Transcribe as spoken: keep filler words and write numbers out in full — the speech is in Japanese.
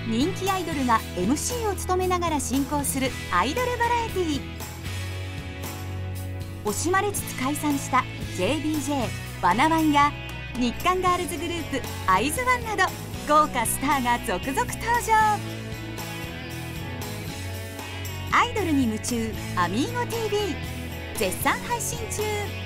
人気アイドルが エムシー を務めながら進行するアイドルバラエティー。惜しまれつつ解散した ジェイビージェー、ワナワンや日韓ガールズグループアイズワンなど豪華スターが続々登場。アイドルに夢中アミーゴ ティーブイ 絶賛配信中。